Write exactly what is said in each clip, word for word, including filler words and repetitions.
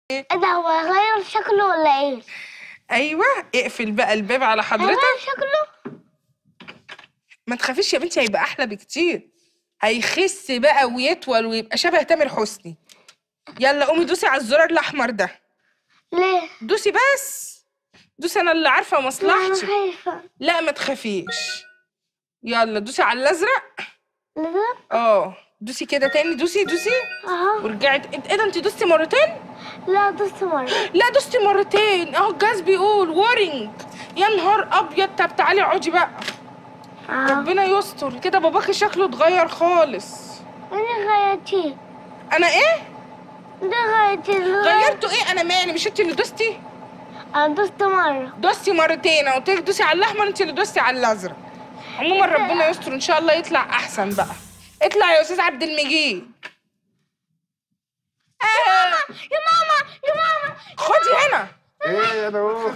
ايه ده؟ هو غير شكله ولا ايه؟ ايوه، اقفل بقى الباب على حضرتك. غير شكله؟ ما تخافيش يا بنتي، هيبقى احلى بكتير. هيخس بقى ويطول ويبقى شبه تامر حسني. يلا قومي دوسي على الزرار الاحمر ده. ليه؟ دوسي بس، دوسي، انا اللي عارفه لا مصلحتي. انا خايفه. لا ما تخافيش. يلا دوسي على الازرق. الازرق؟ اه دوسي كده تاني، دوسي دوسي. اهو. ورجعت. ايه ده، انت دوستي مرتين؟ لا دوست مره. لا دوستي مرتين، اهو الجهاز بيقول وورينج. يا نهار ابيض. طب تعالي اقعدي بقى. اه. ربنا يستر كده، باباكي شكله اتغير خالص. انا غيرتيه. انا ايه؟ ده غيرتيه. غيرته ايه؟ انا مالي، مش انت اللي دوستي؟ انا دوست مره. دوستي مرتين، انا قلت لك دوسي على الاحمر، انت اللي دوستي على الازرق. عموما ربنا يستر ان شاء الله يطلع احسن بقى. اطلع يا استاذ عبد المجيد. آه. يا ماما يا ماما خدي هنا. ايه انا هو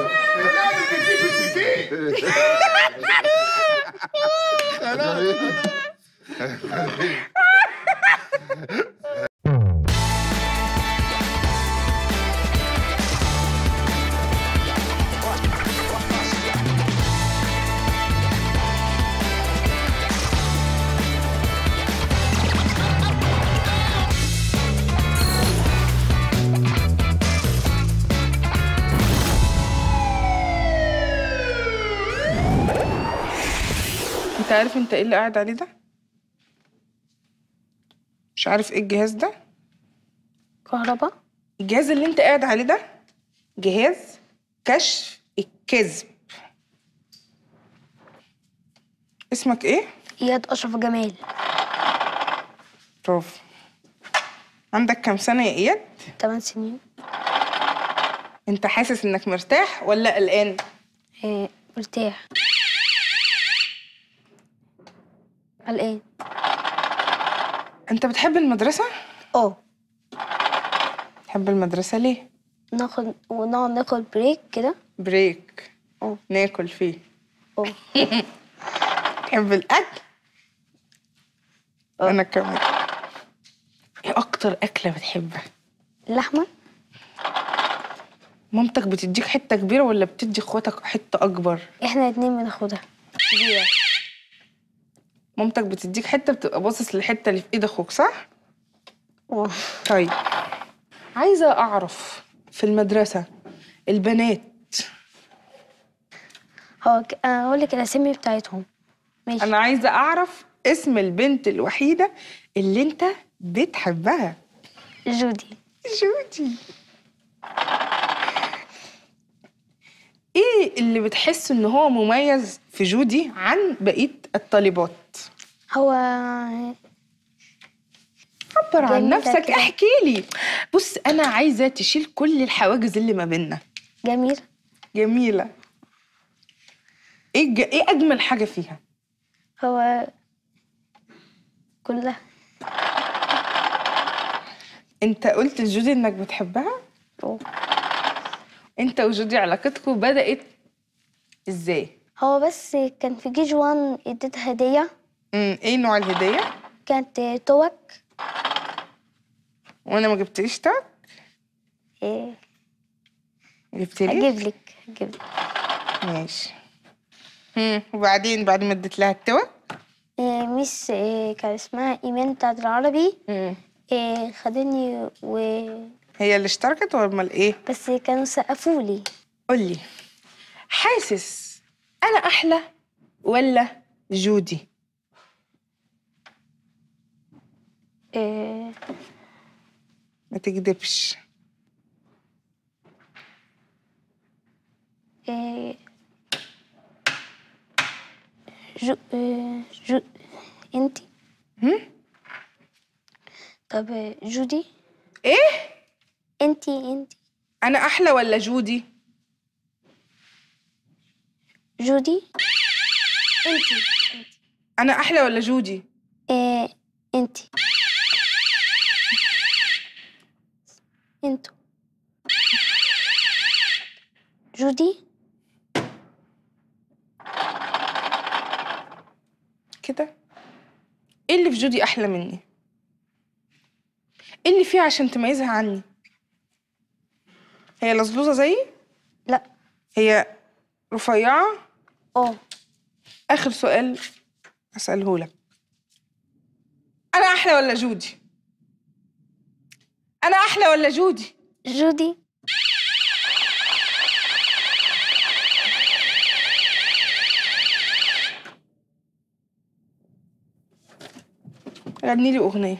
انت عارف انت ايه اللي قاعد عليه ده؟ مش عارف ايه الجهاز ده؟ كهرباء. الجهاز اللي انت قاعد عليه ده جهاز كشف الكذب. اسمك ايه؟ اياد اشرف جمال. برافو. عندك كام سنة يا اياد؟ تمن سنين. انت حاسس انك مرتاح ولا قلقان؟ إيه مرتاح. قلقان. انت بتحب المدرسة؟ اه. بتحب المدرسة ليه؟ ناخد ونقعد ناخد بريك كده. بريك. اه. ناكل فيه. اه. تحب الأكل؟ اه. أنا كمان. ايه أكتر أكلة بتحبها؟ اللحمة. مامتك بتديك حتة كبيرة ولا بتدي اخواتك حتة أكبر؟ احنا الاتنين بناخدها كبيرة. مامتك بتديك حتة بتبقى باصص للحتة اللي في إيد أخوك صح؟ اه. طيب، عايزة أعرف في المدرسة البنات. هو ك- انا هقول لك الاسامي بتاعتهم. ماشي. أنا عايزة أعرف اسم البنت الوحيدة اللي أنت بتحبها. جودي. جودي. ايه اللي بتحس ان هو مميز في جودي عن بقية الطالبات؟ هو عبر عن جميلة نفسك، كده. احكي لي. بص انا عايزة تشيل كل الحواجز اللي ما بيننا. جميل. جميلة. ايه الج... ايه اجمل حاجة فيها؟ هو كلها. انت قلت لجودي انك بتحبها؟ أوه. انت وجودي علاقتكم بدأت ازاي؟ هو بس كان في جيج وان اديتها هدية. امم ايه نوع الهدية؟ كانت توك. وانا ما جبتليش توك؟ إيه. جبتلي؟ هجيب لك هجيب لك. ماشي. امم وبعدين بعد ما اديت لها التوك؟ إيه ميس إيه كان اسمها ايمان بتاعت العربي. امم إيه خدني و هي اللي اشتركت ولا امال ايه؟ بس كانوا سقفوا لي. قولي، حاسس انا احلى ولا جودي؟ إيه. ما تكدبش. إيه. جو إيه جو انتي. هم؟ طب إيه، جودي. ايه؟ انتي انتي انا احلى ولا جودي؟ جودي. انتي انتي انا احلى ولا جودي؟ إيه انتي انتو جودي. كده. ايه اللي في جودي احلى مني؟ ايه اللي فيها عشان تميزها عني؟ هي لزلوزة زيي؟ لا. هي رفيعة؟ اه. آخر سؤال أسأله لك، أنا أحلى ولا جودي؟ أنا أحلى ولا جودي؟ جودي. غني لي أغنية.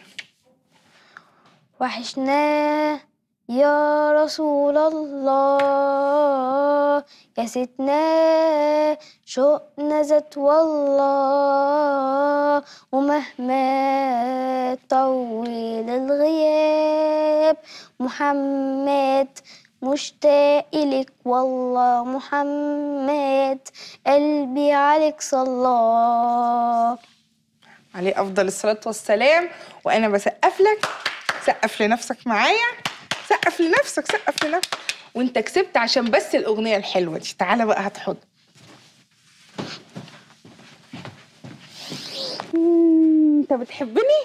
وحشناه يا رسول الله، يا ستنا شوقنا زاد والله، ومهما طول الغياب محمد مشتاق إليك والله، محمد قلبي عليك صلى. عليه أفضل الصلاة والسلام. وأنا بسقف لك، سقف لنفسك معايا، سقف لنفسك، سقف لنفسك. وأنت كسبت عشان بس الأغنية الحلوة دي. تعالى بقى هات حضن. أنت بتحبني؟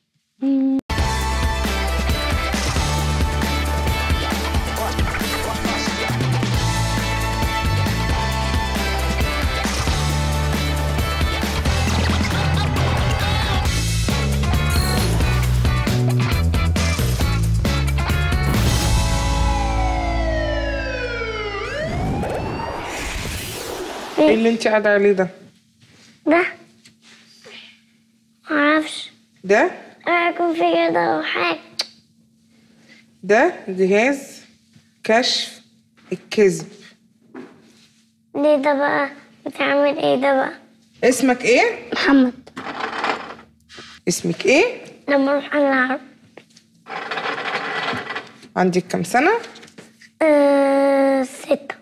ايه اللي انت قاعده عليه ده؟ ده معرفش، ده هيكون في كده أو حاجة. ده جهاز كشف الكذب. ليه ده بقى؟ بتعمل ايه ده بقى؟ اسمك ايه؟ محمد. اسمك ايه؟ لما اروح العب. عندك كام سنة؟ أه... ستة.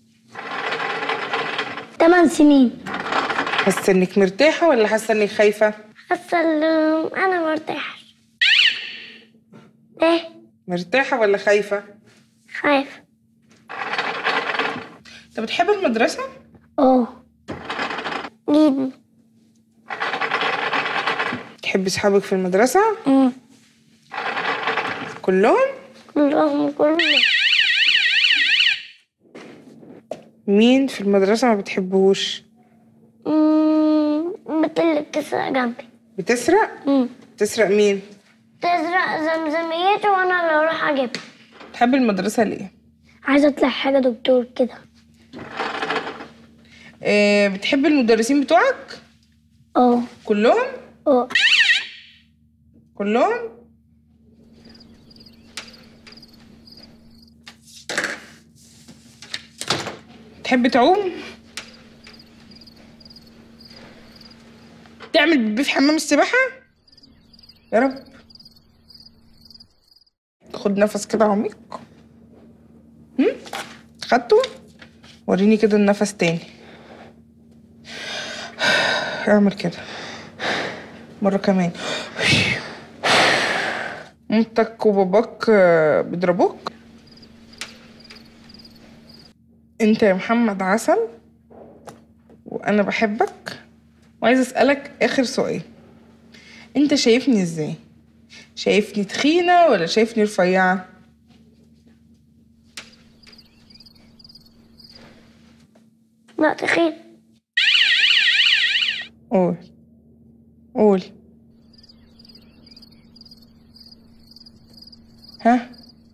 تمن سنين. حاسة انك مرتاحة ولا حاسة انك خايفة؟ حاسة ان انا مرتاحة. ايه؟ مرتاحة ولا خايفة؟ خايفة. انت بتحب المدرسة؟ اه جدا. تحبي صحابك في المدرسة؟ امم كلهم؟ كلهم كلهم. مين في المدرسة ما بتحبهوش؟ امم اللي بتسرق جنبي. بتسرق؟ امم بتسرق مين؟ تسرق زمزميتي وانا اللي اروح اجيبها. تحبي المدرسة ليه؟ عايزة اطلع حاجة دكتور كده. اه بتحبي المدرسين بتوعك؟ اه. كلهم؟ اه. كلهم؟ تحبي تعوم؟ تعمل بيبي في حمام السباحة؟ يا رب. خد نفس كده عميق. هم؟ خدته؟ وريني كده النفس تاني. اعمل كده مرة كمان. مامتك وباباك بيضربوك؟ انت يا محمد عسل وانا بحبك. وعايزه اسالك اخر سؤال، انت شايفني ازاي؟ شايفني تخينه ولا شايفني رفيعه؟ لا تخين. قول قول. ها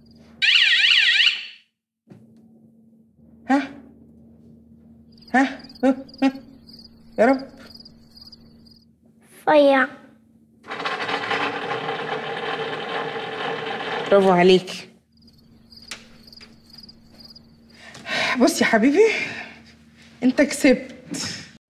ها ها, ها. ها. يا رب. رفيع. برافو عليك. بص يا حبيبي، انت كسبت.